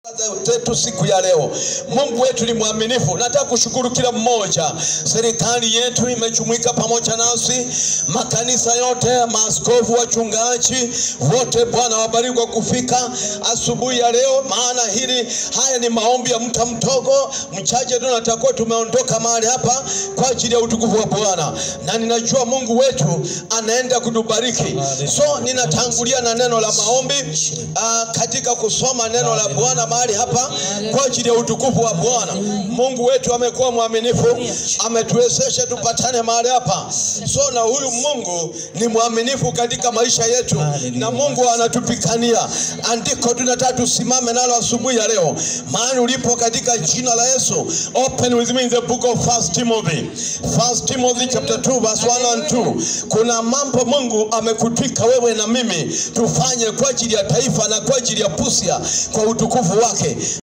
zetu siku ya leo. Mungu wetu ni mwaminifu. Nataka kushukuru kila mmoja. Serikali yetu imejumuika pamoja nasi, makanisa yote, maaskofu, wachungaji wote, Bwana wabariki kwa kufika asubuhi ya leo, maana haya ni maombi ya mta mdogo mchache tu, natakuwa tumeondoka mahali hapa kwa ajili ya utukufu wa Bwana, na ninajua Mungu wetu anaenda kutubariki. So ninatangulia na neno la maombi katika kusoma neno la Bwana mahali hapa kwa ajili ya utukufu wa Bwana. Mungu wetu amekuwa mwaminifu, ametuwezesha tupatane mahali hapa. So na huyu Mungu ni mwaminifu katika maisha yetu, na Mungu anatupikania. Andiko tunataka tusimame nalo asubuhi ya leo, maana ulipo katika jina la Yesu. Open with me in the book of 1 Timothy. 1 Timothy chapter 2 verse 1 and 2. Kuna mambo Mungu amekutwika wewe na mimi tufanye kwa ajili ya taifa na kwa ajili ya Pusia kwa utukufu wake.